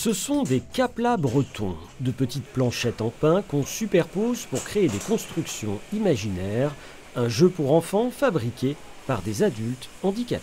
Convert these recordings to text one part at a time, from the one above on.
Ce sont des caplas bretons, de petites planchettes en pin qu'on superpose pour créer des constructions imaginaires, un jeu pour enfants fabriqué par des adultes handicapés.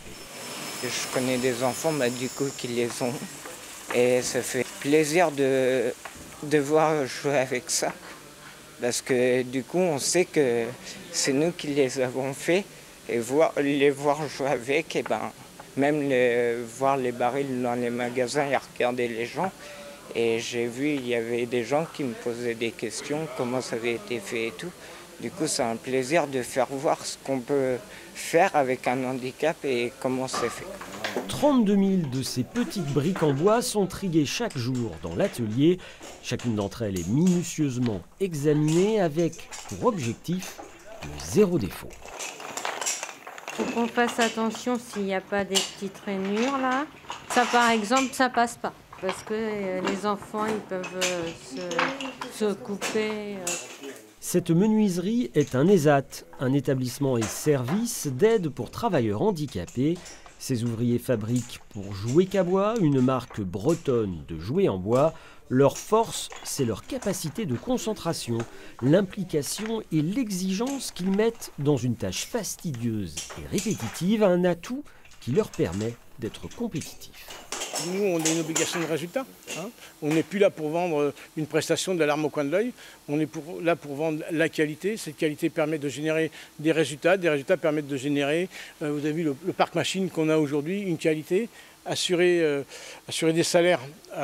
Je connais des enfants du coup qui les ont et ça fait plaisir de voir jouer avec ça parce que du coup on sait que c'est nous qui les avons fait et les voir jouer avec et même voir les barils dans les magasins et regarder les gens. Et j'ai vu, il y avait des gens qui me posaient des questions, comment ça avait été fait et tout. Du coup, c'est un plaisir de faire voir ce qu'on peut faire avec un handicap et comment c'est fait. 32 000 de ces petites briques en bois sont triées chaque jour dans l'atelier. Chacune d'entre elles est minutieusement examinée avec pour objectif le zéro défaut. Il faut qu'on fasse attention s'il n'y a pas des petites rainures là. Ça par exemple, ça passe pas. Parce que les enfants, ils peuvent se couper. Cette menuiserie est un ESAT, un établissement et service d'aide pour travailleurs handicapés. Ces ouvriers fabriquent pour Jouet-Cabois, une marque bretonne de jouets en bois. Leur force, c'est leur capacité de concentration, l'implication et l'exigence qu'ils mettent dans une tâche fastidieuse et répétitive, un atout qui leur permet d'être compétitifs. Nous, on a une obligation de résultat. On n'est plus là pour vendre une prestation de la larme au coin de l'œil. On est là pour vendre la qualité. Cette qualité permet de générer des résultats. Des résultats permettent de générer, vous avez vu le parc machine qu'on a aujourd'hui, une qualité, assurer des salaires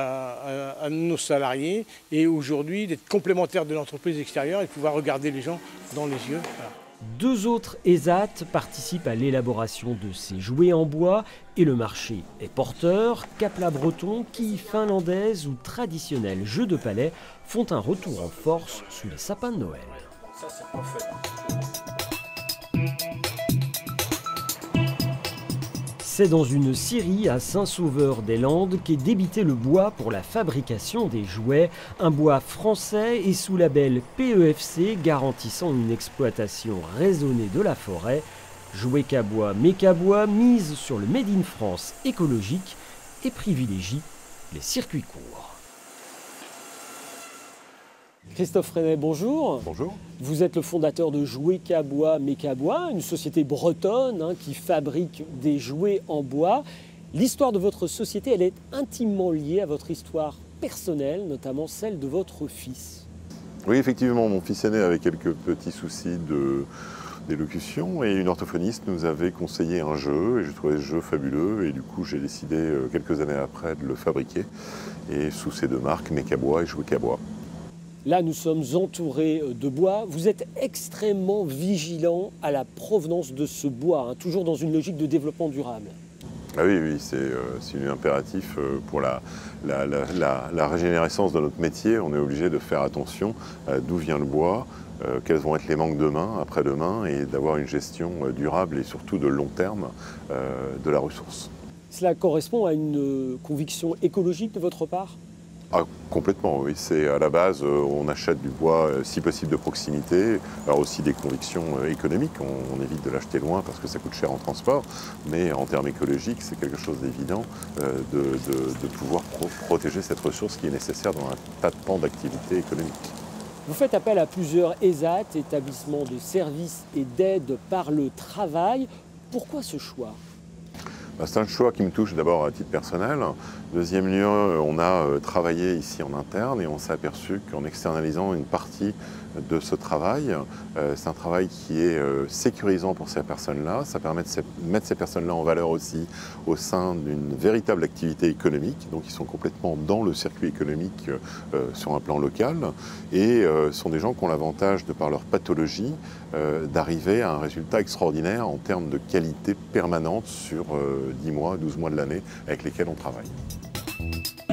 à nos salariés et aujourd'hui d'être complémentaires de l'entreprise extérieure et de pouvoir regarder les gens dans les yeux. Voilà. 2 autres ESAT participent à l'élaboration de ces jouets en bois et le marché est porteur. Caplas bretons, quilles finlandaises ou traditionnels jeux de palais font un retour en force sous les sapins de Noël. Ça, c'est parfait. C'est dans une scierie à Saint-Sauveur-des-Landes qu'est débité le bois pour la fabrication des jouets. Un bois français et sous label PEFC garantissant une exploitation raisonnée de la forêt. Jouet-Cabois, Mécabois mise sur le Made in France écologique et privilégie les circuits courts. Christophe Freinet, bonjour. Bonjour. Vous êtes le fondateur de Jouet-Cabois, Mécabois, une société bretonne qui fabrique des jouets en bois. L'histoire de votre société, elle est intimement liée à votre histoire personnelle, notamment celle de votre fils. Oui, effectivement, mon fils aîné avait quelques petits soucis d'élocution et une orthophoniste nous avait conseillé un jeu et je trouvais ce jeu fabuleux et du coup j'ai décidé quelques années après de le fabriquer et sous ces 2 marques, Mécabois et Jouet-Cabois. Là, nous sommes entourés de bois. Vous êtes extrêmement vigilant à la provenance de ce bois, toujours dans une logique de développement durable. Ah oui, c'est un impératif pour la régénérescence de notre métier. On est obligé de faire attention à d'où vient le bois, quels vont être les manques demain, après-demain, et d'avoir une gestion durable et surtout de long terme de la ressource. Cela correspond à une conviction écologique de votre part ? Ah, complètement, oui. C'est à la base, on achète du bois, si possible de proximité, alors aussi des convictions économiques. On évite de l'acheter loin parce que ça coûte cher en transport, mais en termes écologiques, c'est quelque chose d'évident de pouvoir protéger cette ressource qui est nécessaire dans un tas de pans d'activité économique. Vous faites appel à plusieurs ESAT, établissements de services et d'aide par le travail. Pourquoi ce choix ? C'est un choix qui me touche d'abord à titre personnel. Deuxième lieu, on a travaillé ici en interne et on s'est aperçu qu'en externalisant une partie de ce travail, c'est un travail qui est sécurisant pour ces personnes-là. Ça permet de mettre ces personnes-là en valeur aussi au sein d'une véritable activité économique. Donc ils sont complètement dans le circuit économique sur un plan local et sont des gens qui ont l'avantage, de par leur pathologie, d'arriver à un résultat extraordinaire en termes de qualité permanente sur 10 mois, 12 mois de l'année avec lesquels on travaille.